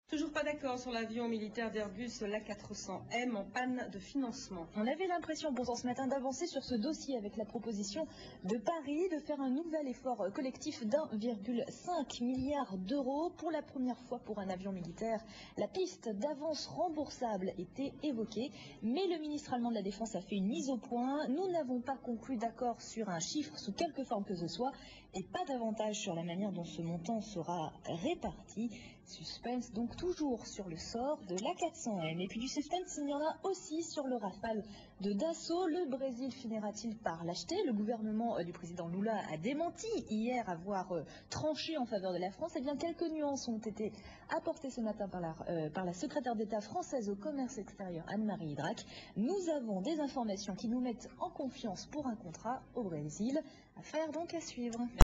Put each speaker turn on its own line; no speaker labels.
Toujours pas d'accord sur l'avion militaire d'Airbus, l'A400M, en panne de financement.
On avait l'impression, pourtant ce matin, d'avancer sur ce dossier avec la proposition de Paris de faire un nouvel effort collectif d'1,5 milliard d'euros pour la première fois pour un avion militaire. La piste d'avance remboursable était évoquée, mais le ministre allemand de la Défense a fait une mise au point. Nous n'avons pas conclu d'accord sur un chiffre sous quelque forme que ce soit et pas davantage sur la manière dont ce montant sera réparti. Suspense donc toujours sur le sort de l'A400M. Et puis du suspense, il y en a aussi sur le Rafale de Dassault. Le Brésil finira-t-il par l'acheter? Le gouvernement du président Lula a démenti hier avoir tranché en faveur de la France. Eh bien, quelques nuances ont été apportées ce matin par la secrétaire d'État française au commerce extérieur, Anne-Marie Idrac. Nous avons des informations qui nous mettent en confiance pour un contrat au Brésil. Affaire donc à suivre.